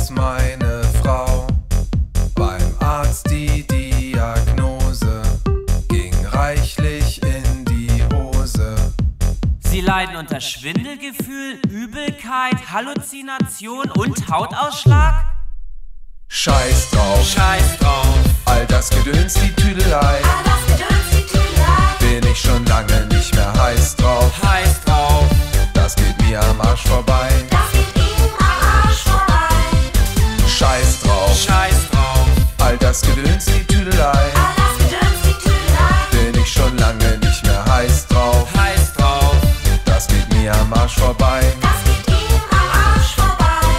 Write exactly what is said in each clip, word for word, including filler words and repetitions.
dass meine Frau beim Arzt die Diagnose ging reichlich in die Hose. Sie leiden unter Schwindelgefühl, Übelkeit, Halluzination und Hautausschlag? Scheiß drauf, Scheiß drauf, all das Gedöns, die Tüdelei, All das Gedöns, die Tüdelei. bin ich schon lange nicht mehr heiß drauf. heiß drauf. Das geht mir am Arsch vorbei. Das geht ihm am Arsch vorbei. Scheiß drauf, Scheiß drauf, all das Gedöns, die Tüdelei, All das Gedöns, die Tüdelei. bin ich schon lange nicht mehr heiß drauf. heiß drauf. Das geht mir am Arsch vorbei. Das geht ihm am Arsch vorbei.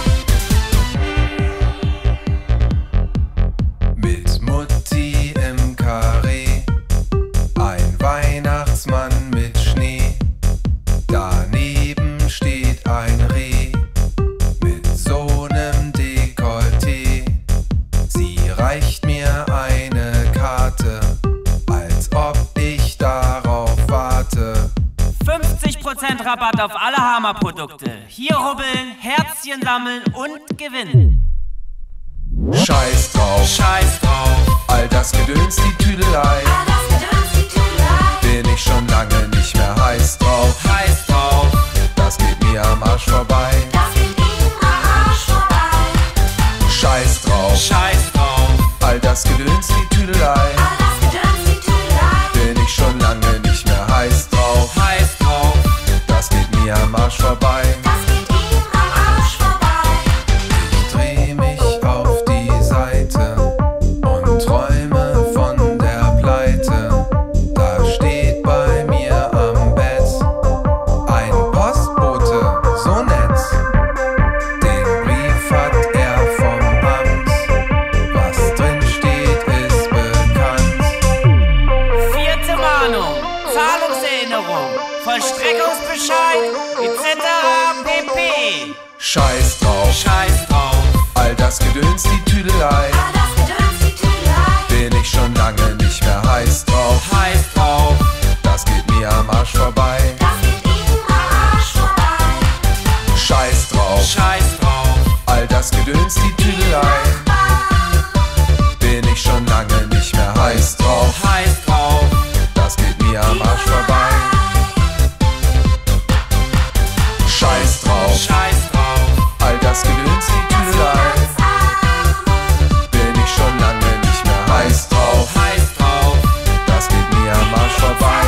Mit Mutti im Karree, ein Weihnachtsmann mit Schnee. Daneben steht ein Reh mit so nem Dekolleté. Sie reicht mir eine Karte, als ob ich darauf warte. fünfzig Prozent Rabatt auf alle Hammer-Produkte. Hier rubbeln, Herzchen sammeln und gewinnen. Scheiß drauf, Scheiß drauf, all das Gedöns, die Tüdelei, All das Gedöns, die Tüdelei. bin ich schon lange nicht mehr heiß drauf. heiß drauf. Das geht mir am Arsch vorbei. Das geht ihm am Arsch vorbei. Scheiß drauf, Scheiß drauf, all das Gedöns, die Tüdelei, All das Gedöns, die Tüdelei. bin ich schon lange nicht mehr heiß drauf. heiß drauf. Das geht mir am Arsch vorbei. Das geht ihm am Arsch vorbei. Ich dreh mich auf die Seite und träume von der Pleite. Da steht bei mir am Bett ein Postbote, so nett. Den Brief hat er vom Amt. Was drin steht, ist bekannt. Vierte Mahnung, Zahlungserinnerung, Vollstreckungsbescheid et cetera pp. Scheiß drauf, Scheiß drauf, all das Gedöns, die Tüdelei, All das Gedöns, die Tüdelei. bin ich schon lange nicht mehr heiß drauf. heiß drauf. Das geht mir am Arsch vorbei. Das geht ihm am Arsch vorbei. Scheiß drauf, Scheiß drauf, all das Gedöns, die Tüdelei, bin ich schon lange nicht mehr heiß drauf. heiß drauf. Das geht mir am Arsch vorbei. Scheiß drauf, Scheiß drauf, all das Gedöns, die Tüdelei, bin ich schon lange nicht mehr heiß drauf. heiß drauf. Das geht mir am Arsch vorbei.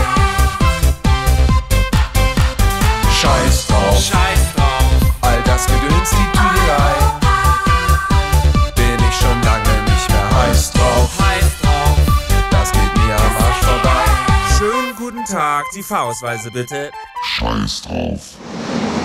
Scheiß drauf, Scheiß drauf, all das Gedöns, die Tüdelei, bin ich schon lange nicht mehr heiß drauf. heiß drauf. Das geht mir am Arsch vorbei. Schönen guten Tag, die Fahrausweise bitte. Scheiß drauf.